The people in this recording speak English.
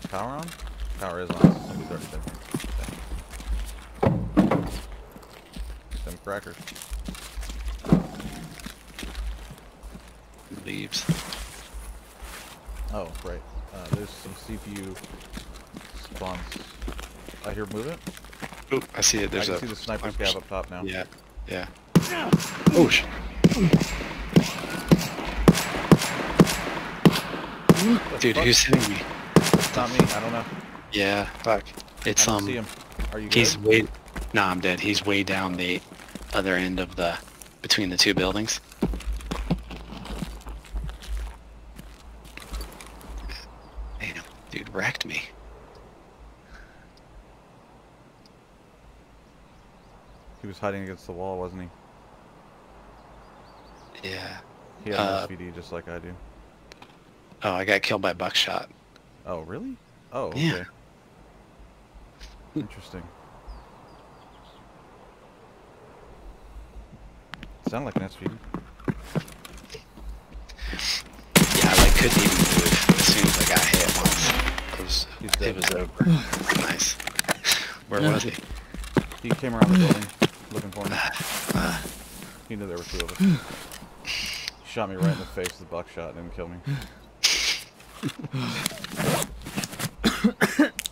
Power on? Power is on. Somebody's already been here. Them crackers. Leaves. Oh, right. There's some CPU spawns. I hear movement. Oh, I see it. There's I can see the sniper scab up top now. Yeah, yeah. Oh shit. Dude, fuck? who's hitting me? It's not me. I don't know. Yeah, fuck. It's I don't see him. Are you good? He's way. Nah, I'm dead. He's way down the other end of the between the two buildings. Damn, dude wrecked me. He was hiding against the wall, wasn't he? Yeah. He had an SPD just like I do. Oh, I got killed by buckshot. Oh, really? Oh, okay. Yeah. Interesting. Sound like an SPD. Yeah, I like couldn't even move as soon as I got hit once. It was over. Nice. Where was he? He came around the building looking for me. He knew there were two of us. He shot me right in the face with a buckshot and didn't kill me.